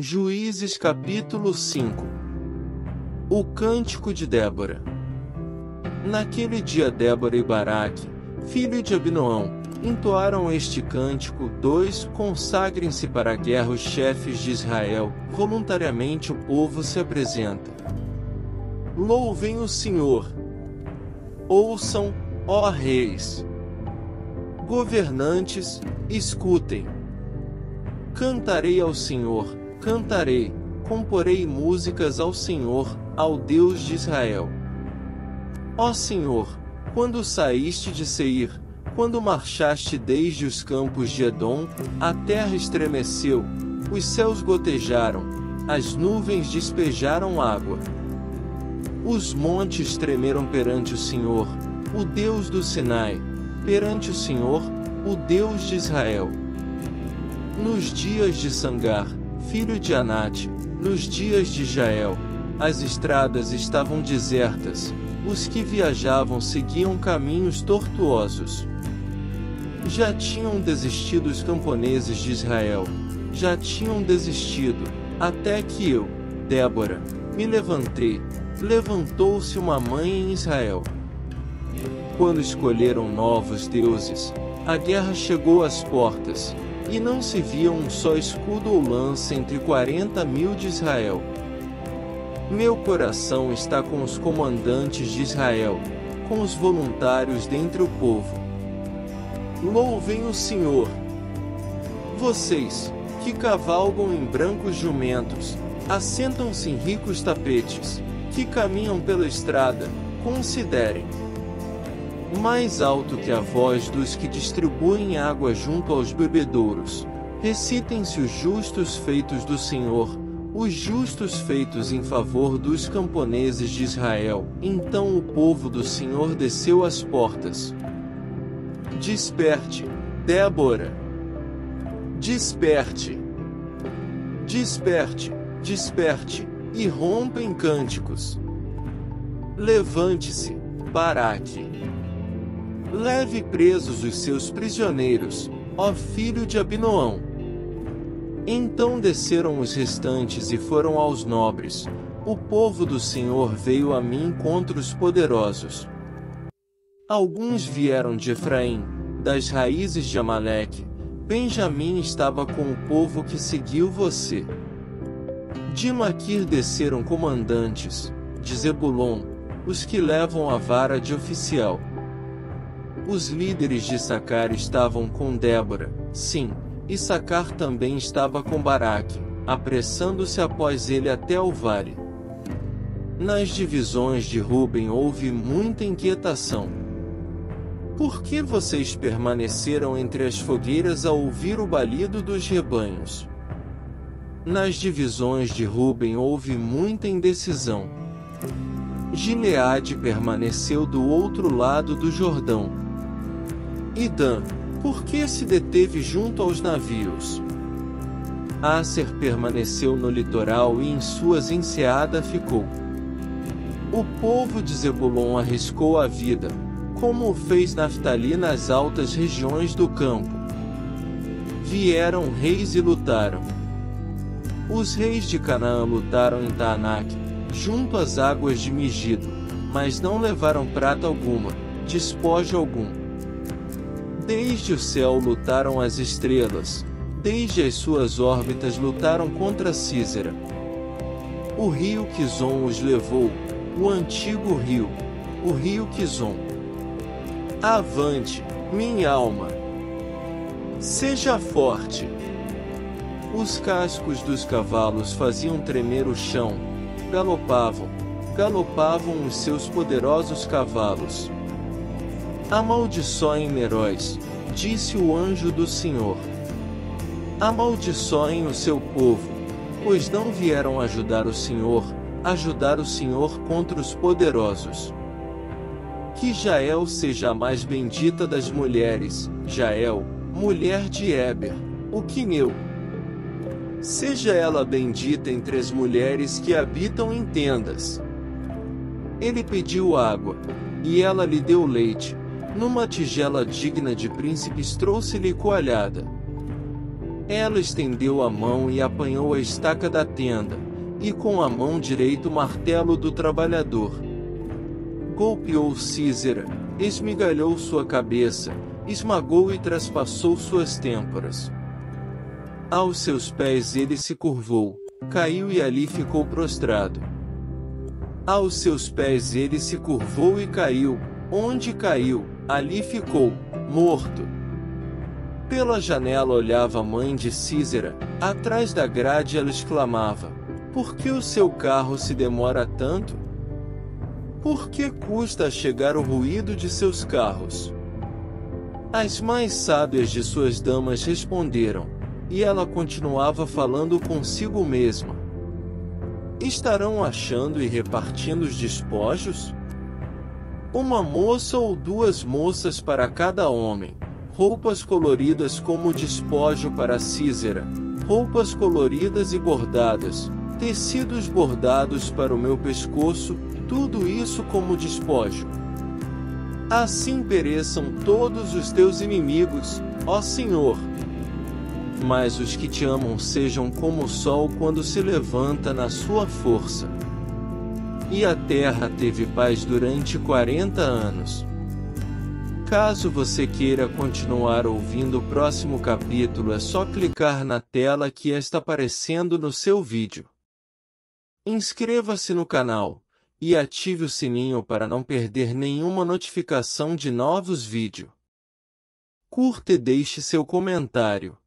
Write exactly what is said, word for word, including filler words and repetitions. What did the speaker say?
Juízes capítulo cinco. O cântico de Débora. Naquele dia Débora e Baraque, filho de Abinoão, entoaram este cântico. dois Consagrem-se para a guerra os chefes de Israel, voluntariamente o povo se apresenta. Louvem o Senhor. Ouçam, ó reis. Governantes, escutem. Cantarei ao Senhor. Cantarei, comporei músicas ao Senhor, ao Deus de Israel. Ó Senhor, quando saíste de Seir, quando marchaste desde os campos de Edom, a terra estremeceu, os céus gotejaram, as nuvens despejaram água. Os montes tremeram perante o Senhor, o Deus do Sinai, perante o Senhor, o Deus de Israel. Nos dias de Sangar, filho de Anate, nos dias de Jael, as estradas estavam desertas, os que viajavam seguiam caminhos tortuosos. Já tinham desistido os camponeses de Israel, já tinham desistido, até que eu, Débora, me levantei, levantou-se uma mãe em Israel. Quando escolheram novos deuses, a guerra chegou às portas, e não se via um só escudo ou lança entre quarenta mil de Israel. Meu coração está com os comandantes de Israel, com os voluntários dentre o povo. Louvem o Senhor. Vocês, que cavalgam em brancos jumentos, assentam-se em ricos tapetes, que caminham pela estrada, considerem. Mais alto que a voz dos que distribuem água junto aos bebedouros, recitem-se os justos feitos do Senhor, os justos feitos em favor dos camponeses de Israel. Então o povo do Senhor desceu às portas. Desperte, Débora! Desperte! Desperte, desperte, e rompa em cânticos. Levante-se, Baraque! Leve presos os seus prisioneiros, ó filho de Abinoão. Então desceram os restantes e foram aos nobres. O povo do Senhor veio a mim contra os poderosos. Alguns vieram de Efraim, das raízes de Amaleque. Benjamim estava com o povo que seguiu você. De Maquir desceram comandantes, de Zebulon, os que levam a vara de oficial. Os líderes de Issacar estavam com Débora, sim, Issacar também estava com Baraque, apressando-se após ele até o vale. Nas divisões de Ruben houve muita inquietação. Por que vocês permaneceram entre as fogueiras a ouvir o balido dos rebanhos? Nas divisões de Ruben houve muita indecisão. Gileade permaneceu do outro lado do Jordão. E Dan, por que se deteve junto aos navios? Asser permaneceu no litoral e em suas enseadas ficou. O povo de Zebulon arriscou a vida, como o fez Naftali nas altas regiões do campo. Vieram reis e lutaram. Os reis de Canaã lutaram em Taanac, junto às águas de Megido, mas não levaram prata alguma, despojo algum. Desde o céu lutaram as estrelas, desde as suas órbitas lutaram contra Císera. O rio Quizon os levou, o antigo rio, o rio Quizon. Avante, minha alma! Seja forte! Os cascos dos cavalos faziam tremer o chão, galopavam, galopavam os seus poderosos cavalos. Amaldiçoem Meróis, disse o anjo do Senhor. Amaldiçoem o seu povo, pois não vieram ajudar o Senhor, ajudar o Senhor contra os poderosos. Que Jael seja a mais bendita das mulheres, Jael, mulher de Éber, o quineu. Seja ela bendita entre as mulheres que habitam em tendas. Ele pediu água, e ela lhe deu leite. Numa tigela digna de príncipes trouxe-lhe coalhada. Ela estendeu a mão e apanhou a estaca da tenda, e com a mão direita o martelo do trabalhador. Golpeou Císera, esmigalhou sua cabeça, esmagou e traspassou suas têmporas. Aos seus pés ele se curvou, caiu e ali ficou prostrado. Aos seus pés ele se curvou e caiu, onde caiu, ali ficou, morto. Pela janela olhava a mãe de Císera, atrás da grade ela exclamava: por que o seu carro se demora tanto? Por que custa a chegar o ruído de seus carros? As mais sábias de suas damas responderam, e ela continuava falando consigo mesma: estarão achando e repartindo os despojos? Uma moça ou duas moças para cada homem, roupas coloridas como despojo para Císera, roupas coloridas e bordadas, tecidos bordados para o meu pescoço, tudo isso como despojo. Assim pereçam todos os teus inimigos, ó Senhor. Mas os que te amam sejam como o sol quando se levanta na sua força. E a terra teve paz durante quarenta anos. Caso você queira continuar ouvindo o próximo capítulo, é só clicar na tela que está aparecendo no seu vídeo. Inscreva-se no canal e ative o sininho para não perder nenhuma notificação de novos vídeos. Curta e deixe seu comentário.